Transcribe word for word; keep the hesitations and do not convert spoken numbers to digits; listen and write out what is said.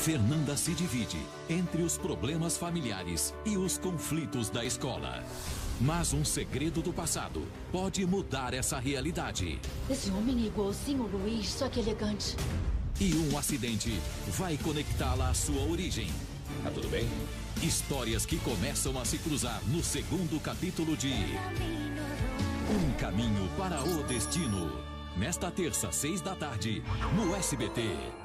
Fernanda se divide entre os problemas familiares e os conflitos da escola. Mas um segredo do passado pode mudar essa realidade. Esse homem é igualzinho ao Luiz, só que elegante. E um acidente vai conectá-la à sua origem. Tá tudo bem? Histórias que começam a se cruzar no segundo capítulo de Um Caminho para o Destino. Nesta terça, seis da tarde, no S B T.